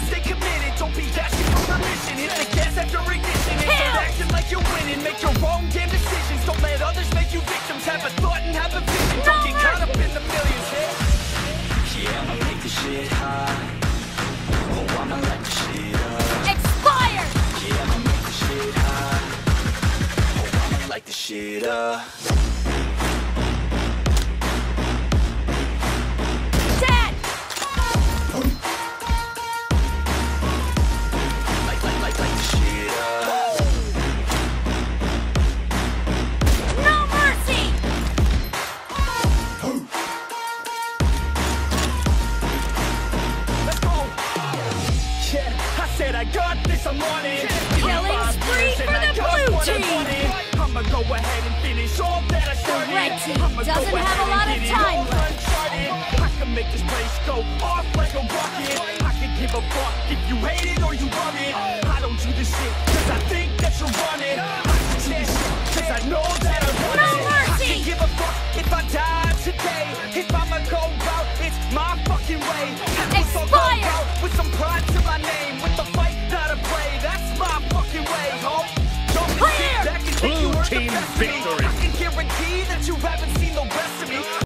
stay committed. Don't be asking for permission. Hit the gas after ignition and start acting like you're winning. Make your own damn decisions. Don't let others make you victims. Have a thought and have a vision. Don't get caught up in the millions. Yeah, I'ma make this shit hot. Oh, I'ma light this shit up. Expired! Yeah, I'ma make this shit hot. Oh, I'ma light this shit up. Dad! Light this shit up. No mercy! Let's go! Yeah, I said I got this, I'm on it. Killing spree for the blue team! I'ma go ahead and finish all that I started. The red team doesn't have a lot of time left. I can make this place go off like a rocket. I can give a fuck if you hate it or you love it. I don't do this shit cause I think that you're running. I do this shit cause I know that I want it. No mercy! I can give a fuck if I die today. If I'ma go out, it's my fucking way. Expired! With some pride